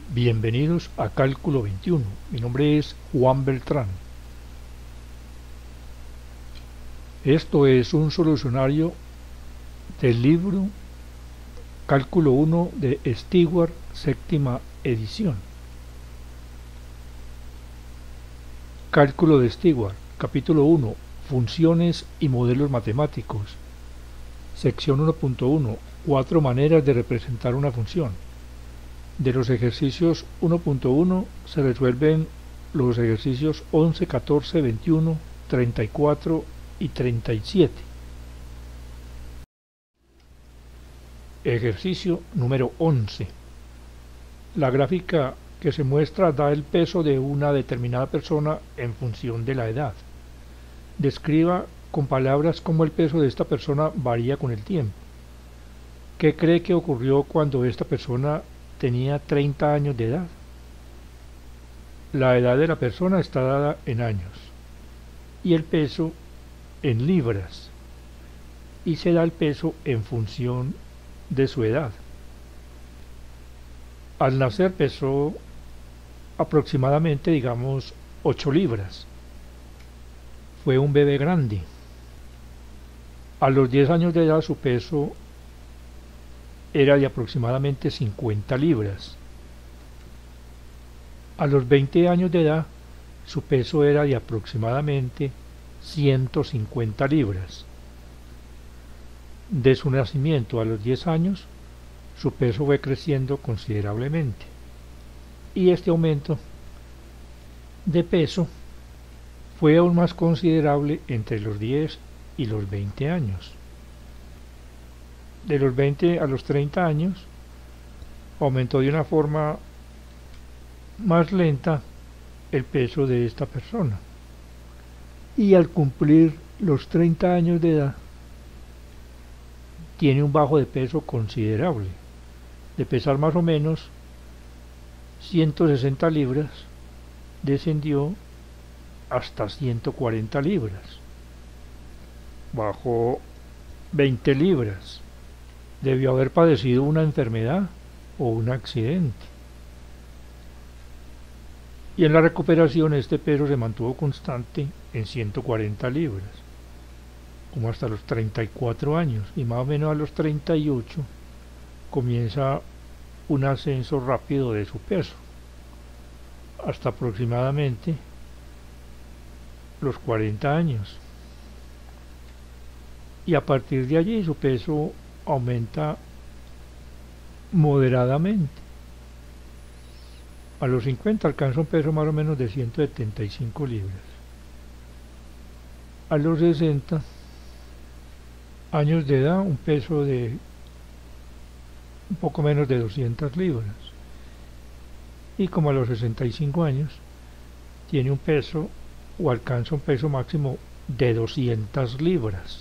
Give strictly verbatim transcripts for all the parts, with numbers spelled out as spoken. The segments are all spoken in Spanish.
Bienvenidos a Cálculo veintiuno. Mi nombre es Juan Beltrán. Esto es un solucionario del libro Cálculo uno de Stewart, séptima edición. Cálculo de Stewart, capítulo uno, Funciones y modelos matemáticos. Sección uno punto uno, Cuatro maneras de representar una función. De los ejercicios uno punto uno se resuelven los ejercicios once, catorce, veintiuno, treinta y cuatro y treinta y siete. Ejercicio número once. La gráfica que se muestra da el peso de una determinada persona en función de la edad. Describa con palabras cómo el peso de esta persona varía con el tiempo. ¿Qué cree que ocurrió cuando esta persona tenía treinta años de edad? La edad de la persona está dada en años y el peso en libras, y se da el peso en función de su edad. Al nacer pesó aproximadamente, digamos, ocho libras. Fue un bebé grande. A los diez años de edad su peso era de aproximadamente cincuenta libras. A los veinte años de edad su peso era de aproximadamente ciento cincuenta libras. De su nacimiento a los diez años su peso fue creciendo considerablemente, y este aumento de peso fue aún más considerable entre los diez y los veinte años. De los veinte a los treinta años aumentó de una forma más lenta el peso de esta persona, y al cumplir los treinta años de edad tiene un bajo de peso considerable. De pesar más o menos ciento sesenta libras descendió hasta ciento cuarenta libras. Bajó veinte libras. Debió haber padecido una enfermedad o un accidente. Y en la recuperación este peso se mantuvo constante en ciento cuarenta libras, como hasta los treinta y cuatro años, y más o menos a los treinta y ocho comienza un ascenso rápido de su peso, hasta aproximadamente los cuarenta años. Y a partir de allí su peso aumenta moderadamente. A los cincuenta alcanza un peso más o menos de ciento setenta y cinco libras. A los sesenta años de edad un peso de un poco menos de doscientas libras. Y como a los sesenta y cinco años tiene un peso o alcanza un peso máximo de doscientas libras.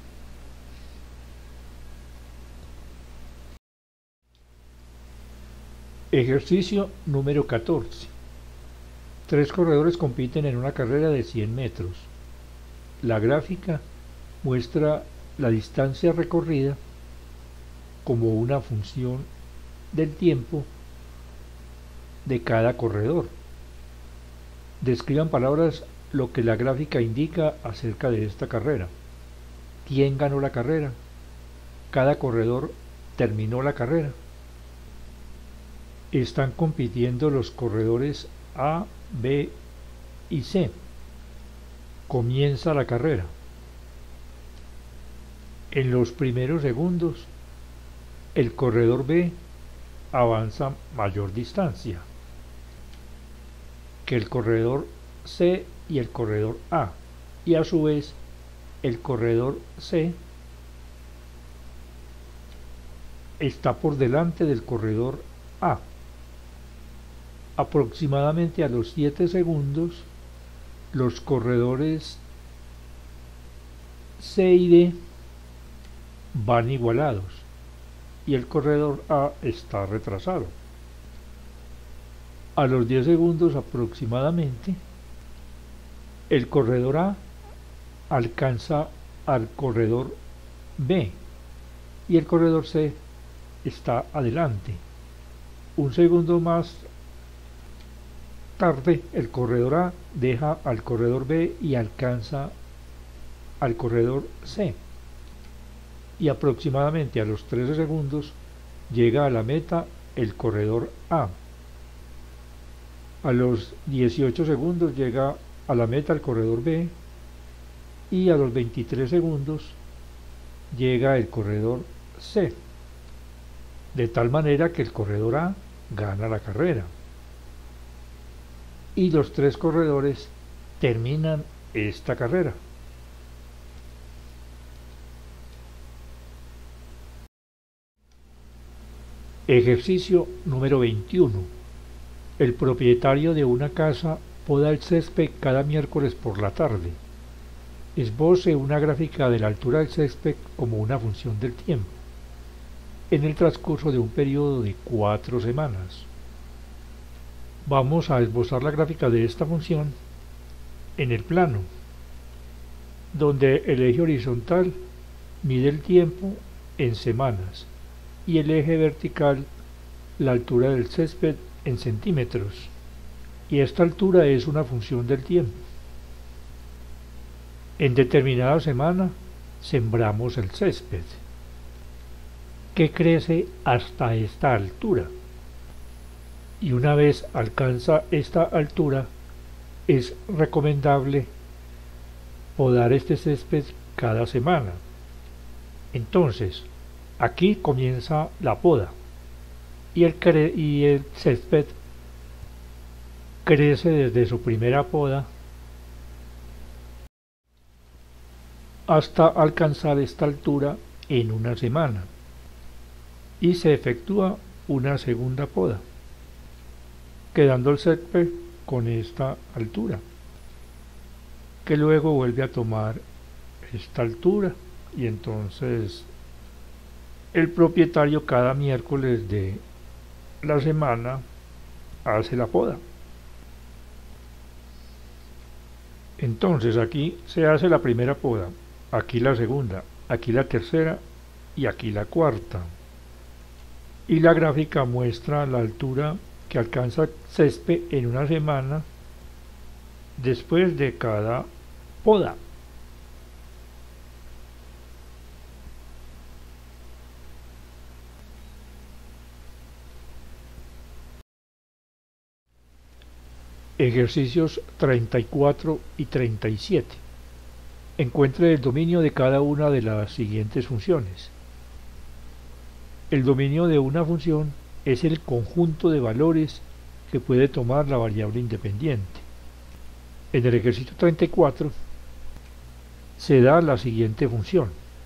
Ejercicio número catorce. Tres corredores compiten en una carrera de cien metros. La gráfica muestra la distancia recorrida como una función del tiempo de cada corredor. Describan palabras lo que la gráfica indica acerca de esta carrera. ¿Quién ganó la carrera? ¿Cada corredor terminó la carrera? Están compitiendo los corredores A, B y C. Comienza la carrera. En los primeros segundos, el corredor B avanza mayor distancia que el corredor C y el corredor A, y a su vez el corredor C está por delante del corredor A. Aproximadamente a los siete segundos, los corredores C y D van igualados y el corredor A está retrasado. A los diez segundos aproximadamente, el corredor A alcanza al corredor B y el corredor C está adelante. Un segundo más tarde el corredor A deja al corredor B y alcanza al corredor C, y aproximadamente a los trece segundos llega a la meta el corredor A. A los dieciocho segundos llega a la meta el corredor B y a los veintitrés segundos llega el corredor C, de tal manera que el corredor A gana la carrera y los tres corredores terminan esta carrera. Ejercicio número veintiuno. El propietario de una casa poda el césped cada miércoles por la tarde. Esboce una gráfica de la altura del césped como una función del tiempo, en el transcurso de un periodo de cuatro semanas. Vamos a esbozar la gráfica de esta función en el plano, donde el eje horizontal mide el tiempo en semanas y el eje vertical la altura del césped en centímetros, y esta altura es una función del tiempo. En determinada semana sembramos el césped, que crece hasta esta altura, y una vez alcanza esta altura es recomendable podar este césped cada semana. Entonces, aquí comienza la poda y el, cre y el césped crece desde su primera poda hasta alcanzar esta altura en una semana, y se efectúa una segunda poda, quedando el césped con esta altura, que luego vuelve a tomar esta altura, y entonces el propietario cada miércoles de la semana hace la poda. Entonces aquí se hace la primera poda, aquí la segunda, aquí la tercera y aquí la cuarta. Y la gráfica muestra la altura que alcanza el césped en una semana después de cada poda. Ejercicios treinta y cuatro y treinta y siete. Encuentre el dominio de cada una de las siguientes funciones. El dominio de una función es el conjunto de valores que puede tomar la variable independiente. En el ejercicio treinta y cuatro se da la siguiente función: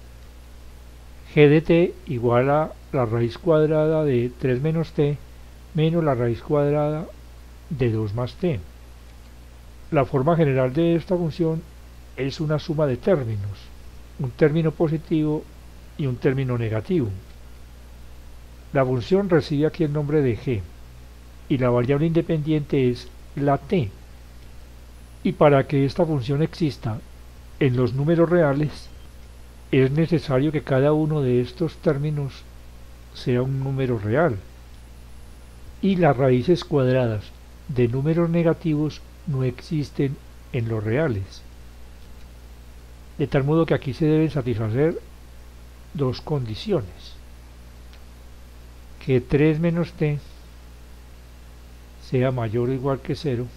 g de t igual a la raíz cuadrada de tres menos t menos la raíz cuadrada de dos más t. La forma general de esta función es una suma de términos, un término positivo y un término negativo. La función recibe aquí el nombre de g y la variable independiente es la t, y para que esta función exista en los números reales es necesario que cada uno de estos términos sea un número real, y las raíces cuadradas de números negativos no existen en los reales, de tal modo que aquí se deben satisfacer dos condiciones: que tres menos t sea mayor o igual que cero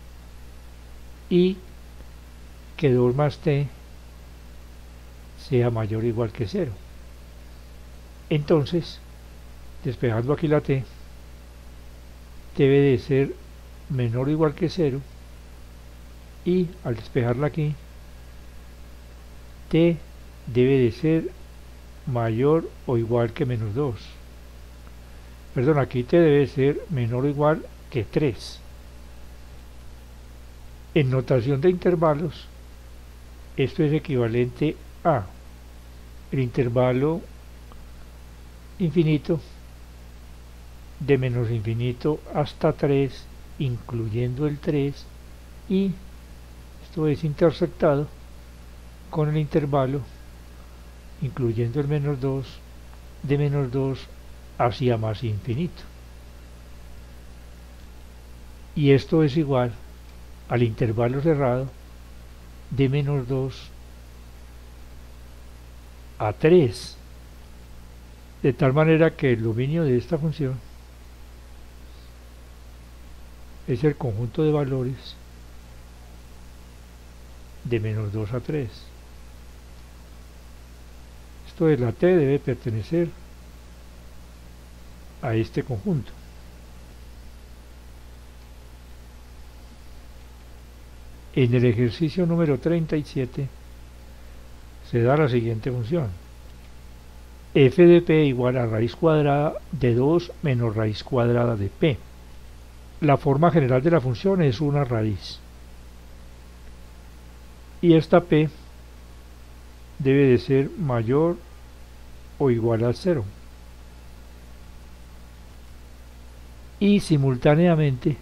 y que dos más t sea mayor o igual que cero. Entonces, despejando aquí la t, debe de ser menor o igual que cero, y al despejarla aquí, t debe de ser mayor o igual que menos dos. Perdón, aquí t debe ser menor o igual que tres. En notación de intervalos, esto es equivalente a el intervalo infinito de menos infinito hasta tres, incluyendo el tres, y esto es intersectado con el intervalo incluyendo el menos dos de menos dos hacia más infinito. y esto es igual al intervalo cerrado de menos dos a tres, de tal manera que el dominio de esta función es el conjunto de valores de menos dos a tres. Esto de la t debe pertenecer a este conjunto. En el ejercicio número treinta y siete se da la siguiente función: f de p igual a raíz cuadrada de dos menos raíz cuadrada de p. La forma general de la función es una raíz, y esta p debe de ser mayor o igual a cero, y simultáneamente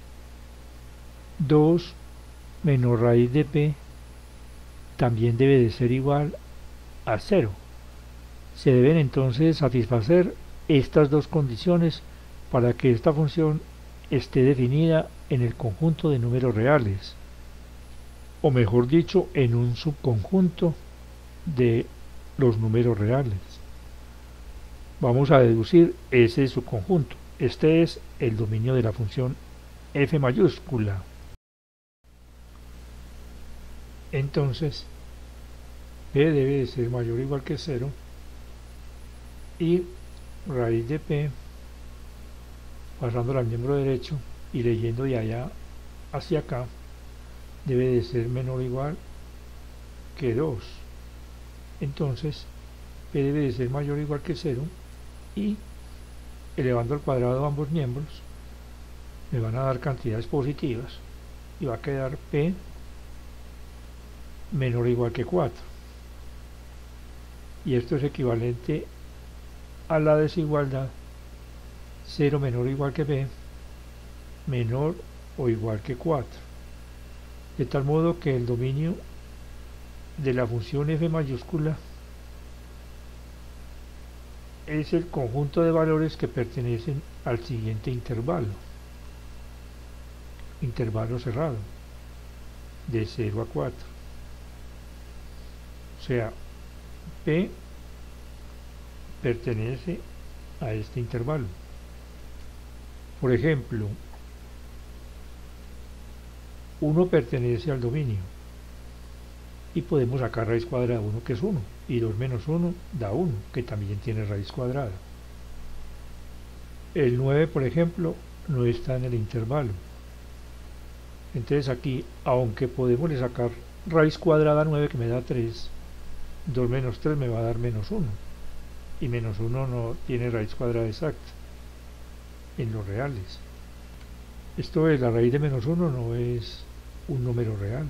dos menos raíz de p también debe de ser igual a cero. Se deben entonces satisfacer estas dos condiciones para que esta función esté definida en el conjunto de números reales, o mejor dicho, en un subconjunto de los números reales. Vamos a deducir ese subconjunto. Este es el dominio de la función f mayúscula. Entonces, p debe de ser mayor o igual que cero, y raíz de p, pasándola al miembro derecho y leyendo de allá hacia acá, debe de ser menor o igual que dos. Entonces, p debe de ser mayor o igual que cero, y elevando al cuadrado ambos miembros me van a dar cantidades positivas, y va a quedar p menor o igual que cuatro, y esto es equivalente a la desigualdad cero menor o igual que p menor o igual que cuatro, de tal modo que el dominio de la función f mayúscula es el conjunto de valores que pertenecen al siguiente intervalo, intervalo cerrado, de cero a cuatro. O sea, p pertenece a este intervalo. Por ejemplo, uno pertenece al dominio, y podemos sacar raíz cuadrada de uno, que es uno, y dos menos uno da uno, que también tiene raíz cuadrada. El nueve, por ejemplo, no está en el intervalo. Entonces aquí, aunque podemos sacar raíz cuadrada a nueve, que me da tres, dos menos tres me va a dar menos uno, y menos uno no tiene raíz cuadrada exacta en los reales. Esto de la raíz de menos uno no es un número real.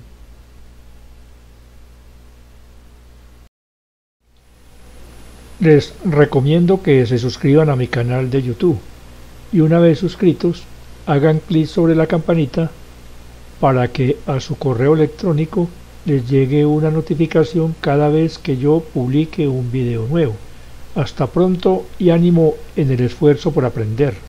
Les recomiendo que se suscriban a mi canal de YouTube, y una vez suscritos hagan clic sobre la campanita para que a su correo electrónico les llegue una notificación cada vez que yo publique un video nuevo. Hasta pronto y ánimo en el esfuerzo por aprender.